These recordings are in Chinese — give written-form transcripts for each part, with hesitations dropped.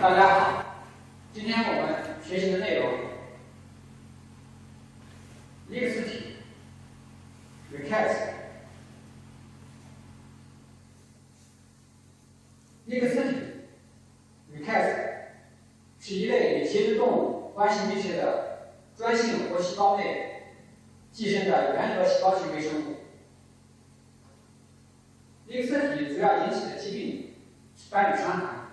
大家好，今天我们学习的内容，一个字体 ，recast， 一个字体 recast 是一类与节肢动物关系密切的专性活细胞内寄生的原核细胞性微生物。一个字体主要引起的疾病是斑羽伤寒。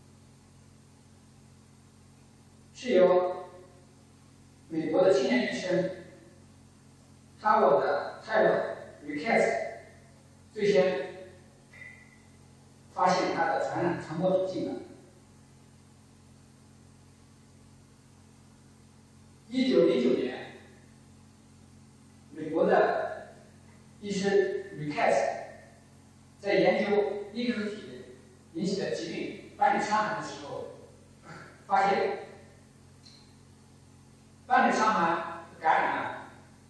是由美国的青年医生哈沃德·泰勒·瑞克斯最先发现它的传播途径的。1909年，美国的医生瑞克斯在研究一个字体引起的疾病斑羽伤寒的时候，发现。 斑羽伤寒感染呢，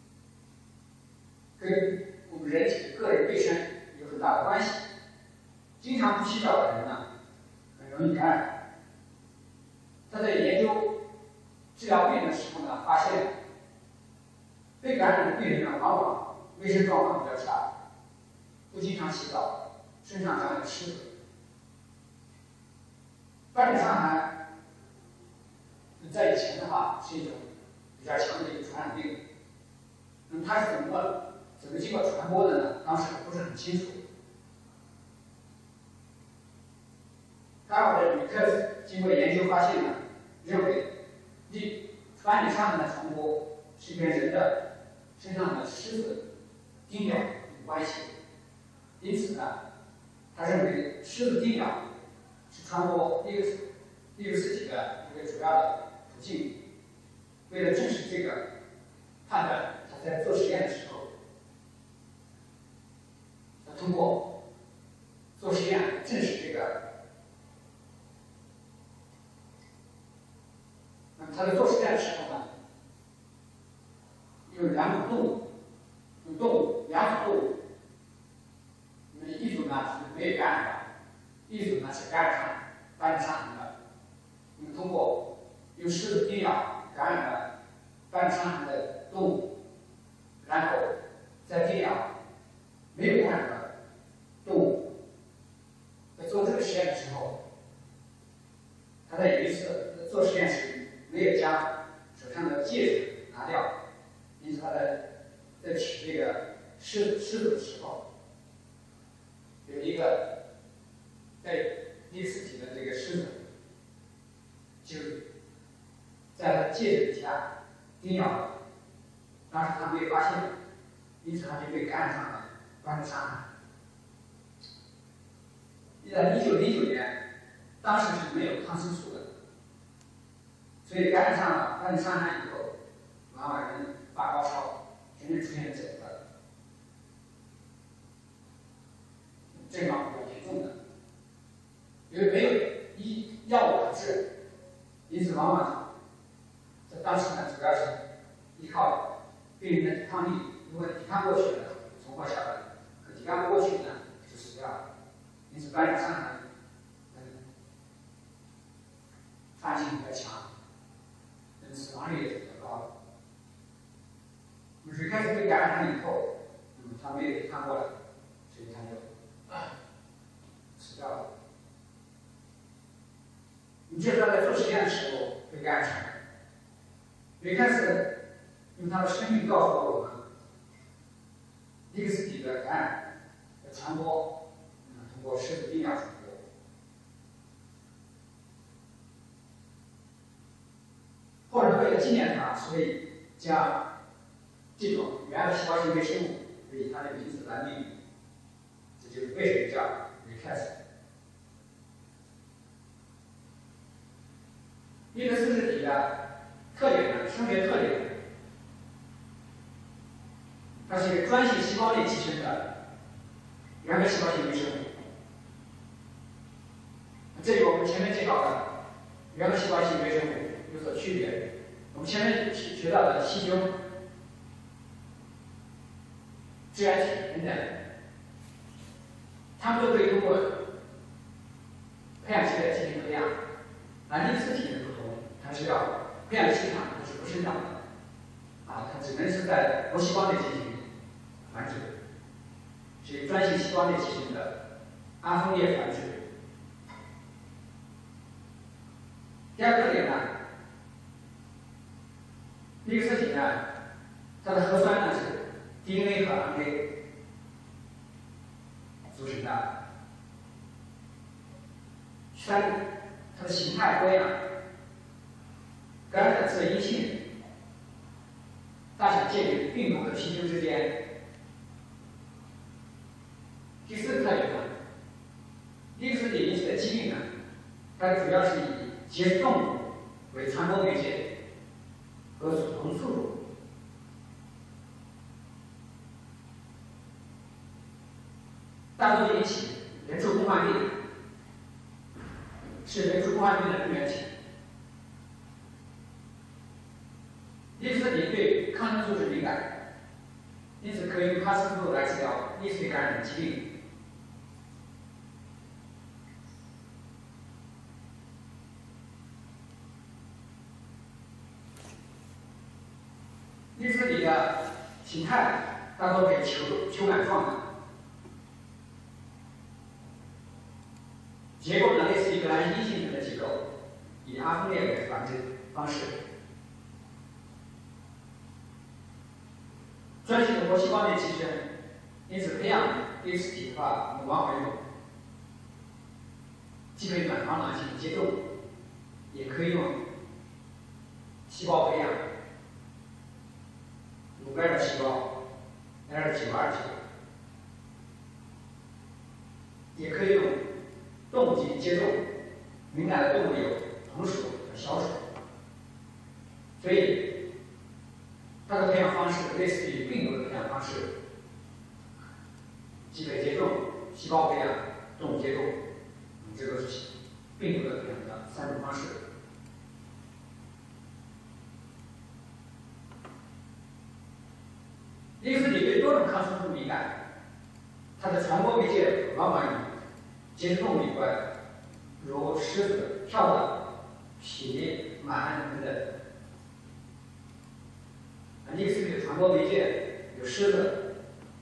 跟我们人体的个人卫生有很大的关系。经常不洗澡的人呢，很容易感染。他在研究治疗病人的时候呢，发现被感染的病人呢，往往卫生状况比较差，不经常洗澡，身上长有虱子。斑羽伤寒在以前的话是一种 比较强的一个传染病，那么它是怎么经过传播的呢？当时不是很清楚。哈沃德·吕克斯经过研究发现呢，认为斑羽伤寒的传播是跟人的身上的虱子叮咬有关系，因此呢，他认为虱子叮咬是传播一个字体的一个主要的途径。 为了证实这个判断，他在做实验的时候，他通过做实验证实这个。那么他在做实验的时候呢，用两种动物，两种动物，那么一组呢是没有感染的，一组呢是感染上斑羽伤寒的。那么通过用虱子叮咬 感染了斑羽伤寒的动物，然后再叮咬没有感染的动物。在做这个实验的时候，他在有一次做实验时没有将手上的戒指拿掉，因此他在取这个虱子的时候，有一个在第四体的这个虱子就 在他戒指底下叮咬了，当时他没有发现，因此他就被感染上了斑羽伤寒。在1909年，当时是没有抗生素的，所以感染上了斑羽伤寒以后，往往人发高烧，甚至出现疹子，症状比较严重的，因为没有药物可治，因此往往 当时呢，主要是依靠病人的抵抗力，如果抵抗过去了，存活下来；可抵抗不过去呢，就死掉了。因此，斑羽伤寒，发性比较强，死亡率也是比较高的。水开始被感染上以后，他没有抵抗过来，所以他就死掉了。这是他在做实验的时候被感染上的。 瑞克斯用他的生命告诉了我们，一个字体的感染的传播，通过虱子叮咬传播。或者为了纪念他，所以将这种原核细胞性微生物以它的名字来命名，这就是为什么叫瑞克斯。一个字体的 特点呢，生学特点，它是一个专性细胞内寄生的原核细胞性微生物。这与我们前面介绍的原核细胞性微生物有所区别。我们前面学到的细菌、支原体等等，它们都可以通过培养基的进行培养， 粒子体的不同，它是要培养气场，它是不生长的，它只能是在活细胞内进行繁殖，是专性细胞内进行的阿峰叶繁殖。第二个特点呢，粒子体呢，它的核酸呢是 DNA 和 RNA 组成的。三，它的形态多样，干染色阴性，大小介于病毒和皮球之间。第四个特点呢，粒子体引起的疾病呢，它主要是以节肢动物为传播媒介和主动宿主。大多引起人畜共患病，是人畜共患病的根源体。粒子体对抗生素质敏感，因此可以用抗生素来治疗粒子体感染的疾病。粒子体的形态大多为球杆状的，结构呢类似于格兰阴性质的结构，以阿峰叶为繁殖方式。专性的活细胞内寄生，因此培养粒子体的话，我们往往用既可以卵巢囊进行接种，也可以用细胞培养。乳盖的细胞 L929，也可以用动物进行接种，敏感的动物有红薯和小鼠，所以它的培养方式类似于病毒的培养方式，鸡胚接种、细胞培养、动物接种，这个是病毒的培养的3种方式。粒子体对多种抗生素敏感，它的传播媒介往往以节肢动物以外，如狮子、跳蚤、蜱、螨等等。粒子体的传播媒介有狮子、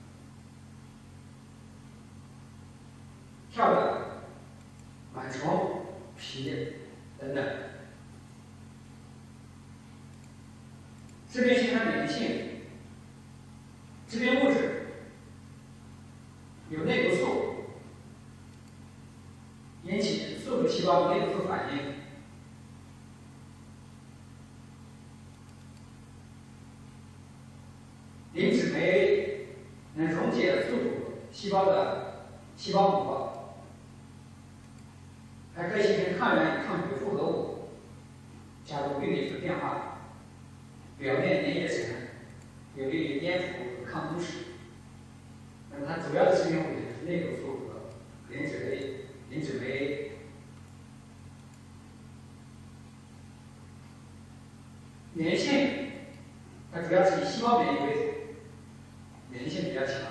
跳蚤、螨虫、蜱等等。致病性和免疫性。致病物质有内毒素，引起宿主细胞的内毒素反应。磷脂酶 A 能溶解宿主细胞的细胞膜，还可以形成抗原与抗体的复合物，加入病理的变化，表面粘液层，有利于粘附和抗毒史。那么它主要的致病物质是内毒素和磷脂酶 A。免疫性，它主要是以细胞免疫为主，免疫性比较强。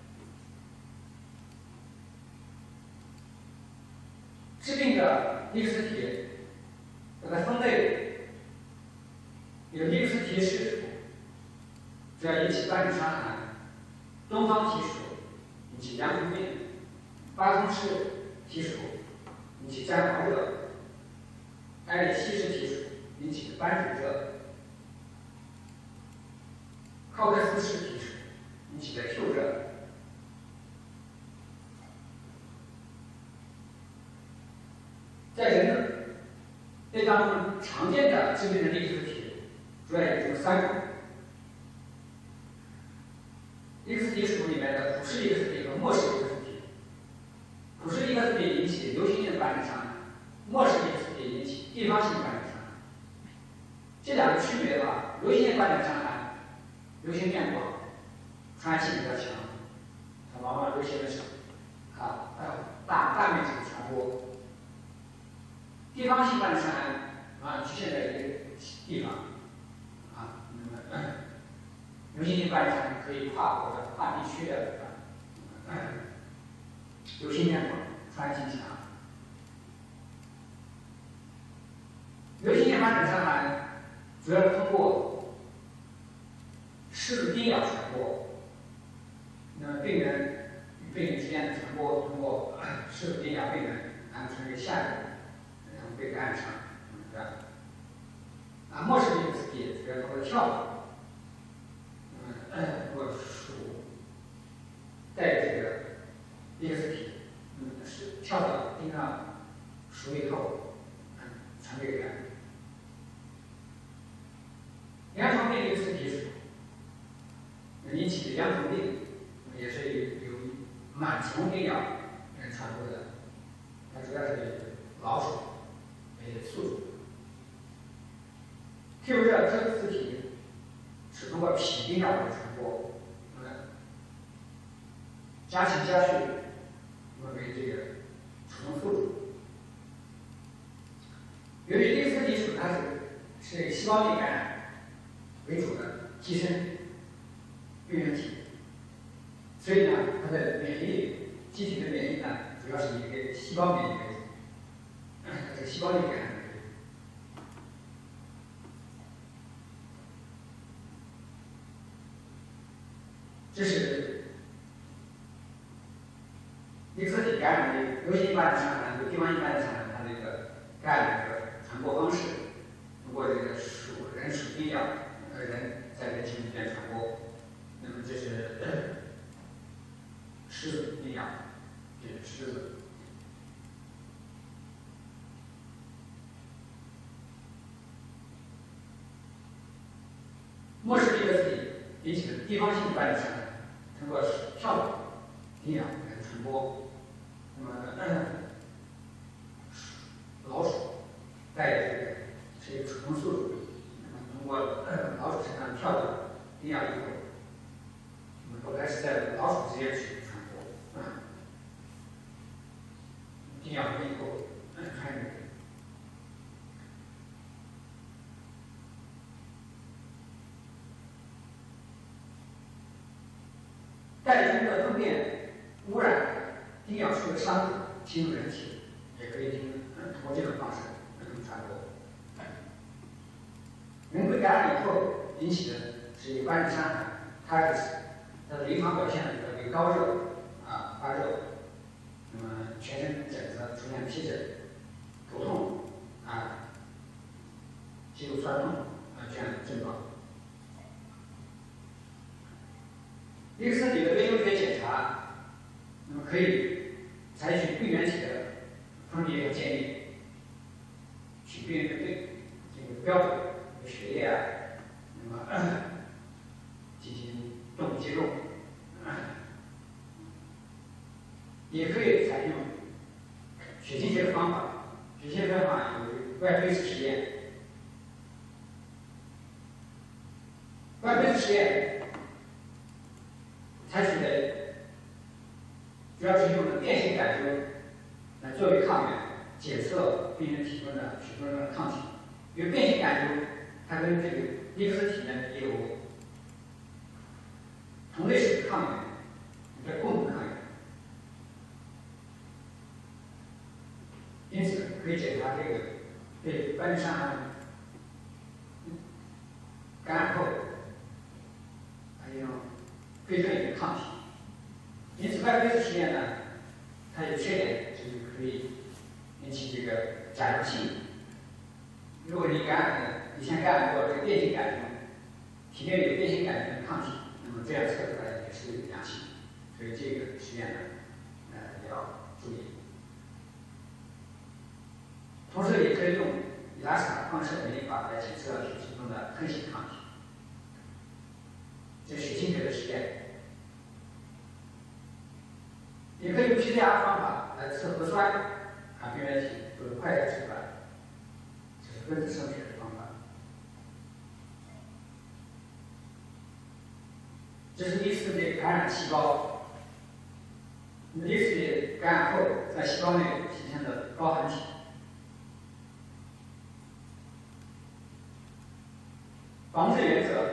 致病的粒子体，把它分类有粒子体室属，主要引起斑疹伤寒；东方体属引起凉风病；巴通氏体属引起沾黄热；埃里希氏体属引起的斑疹热；考克斯氏体属引起的裘热。在人类当中常见的致病的粒子体主要有3种。粒子体属里面的普氏粒子体和末氏粒子体。普氏粒子体引起流行性斑疹伤寒，末氏粒子体引起地方性斑疹伤寒。这2个区别的话，流行性斑疹伤寒流行面广，传染性比较强，它往往流行的少，大面积的传播。地方性斑疹伤寒局限在一个地方，流行性斑疹伤寒可以跨国的、跨地区的，流行面广，传染性强。 流行性发展伤寒主要通过湿子叮咬传播。那么病人与病人之间的传播通过湿子叮咬病人，然后成为下流，然后被感染上，是吧？末氏这个刺激主要通过跳蚤，通过鼠带这个叶丝体，是跳蚤叮上鼠以后，传给人。羊虫病这个刺激是引起的羊虫病，也是由螨虫叮咬传播的，它主要是老鼠为宿主。譬如这个刺体是通过脾叮咬来传播，家禽家畜为这个主动宿主。由于这个刺体属它是细胞内感染为主的寄生病原体，所以呢，它的免疫力，机体的免疫呢，主要是以这个细胞免疫为主，这个细胞内感染为主。这是一个刺体感染的流行性发展伤寒和地方性发展伤寒它这个感染的传播方式，通过这个人鼠叮咬，人在人群里面传播。那么这是虱子叮咬，这是虱子。末氏这个刺激引起的地方性发展伤寒，通过跳蚤叮咬来传播。那么老鼠带这个是一个主动宿主，那么通过老鼠身上跳蚤叮咬以后，那么后来是在老鼠之间去传播，叮咬完以后传染。带菌的粪便污染叮咬出的伤口侵入人体，也可以通过这种方式传播。人被感染以后引起的是一个发热伤寒，它的临床表现呢为高热发热，那么全身疹子出现皮疹、头痛肌肉酸痛这样的症状。这个身体的微流血检查，那么可以采取病原体的分别和鉴定，取病人的这个标本血液那么进行动物肌肉，也可以采用血清学的方法。血清学方法有外窥式实验，外窥式实验采取的主要是用的变性杆菌来作为抗原，检测病人体中的血中的抗体。因为变性杆菌它跟这个利克斯体呢也有同类式的抗原，这共同抗原，因此可以检查这个对斑疹伤寒感染后还有非特异的抗体。因此外窥式实验呢，它有缺点，就是可以引起这个假阳性。如果你以前感染过这个变性杆菌，体内有变性杆菌的抗体，那么这样测出来也是阳性。所以这个实验呢，也要注意。同时也可以用雅斯塔放射免疫法来检测血清中的吞噬抗体。这是血清学的实验。也可以用 PCR 方法来测核酸病原体或者快筛测出来，这是分子生学的方法。这是第一次的感染细胞，第一次感染后在细胞内形成的皋痕体。防治原则。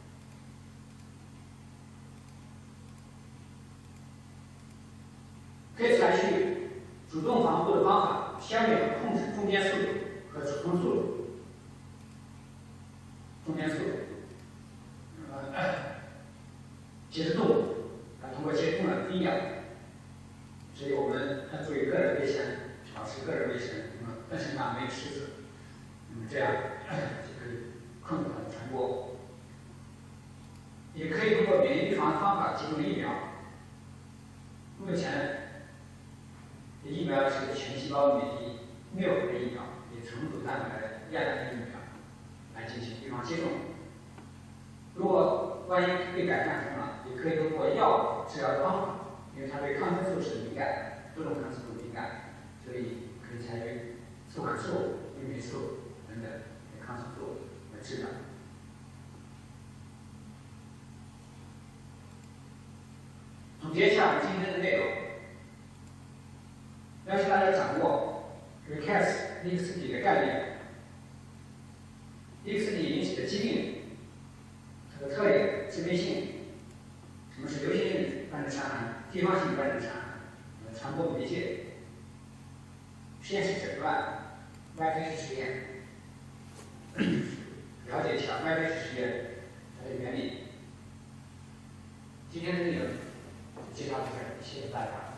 可以采取主动防护的方法，消灭和控制中间宿主和主动宿主。 中间素，接触动物，通过接触呢不一样，所以我们作为个人卫生，保持个人卫生，本身上没有虱子，这样就可以控制它的传播。也可以通过免疫预防方法提供疫苗。目前，疫苗是全细胞免疫灭活的疫苗，以重组蛋白的亚单的疫苗来进行预防接种。如果万一被感染了，也可以通过药物治疗的方法，因为它对抗生素是敏感，多种抗生素敏感，所以可以采用促感素、玉米素等等抗生素来治疗。总结一下我们今天的内容，要求大家掌握 recast DXD 的概念，DXD 引起的疾病，它的特点、致病性，什么是流行性斑疹伤寒、地方性斑疹伤寒，传播媒介，实验室诊断，YFH实验，了解一下 YFH实验它的原理。今天的内容就介绍到这里，谢谢大家。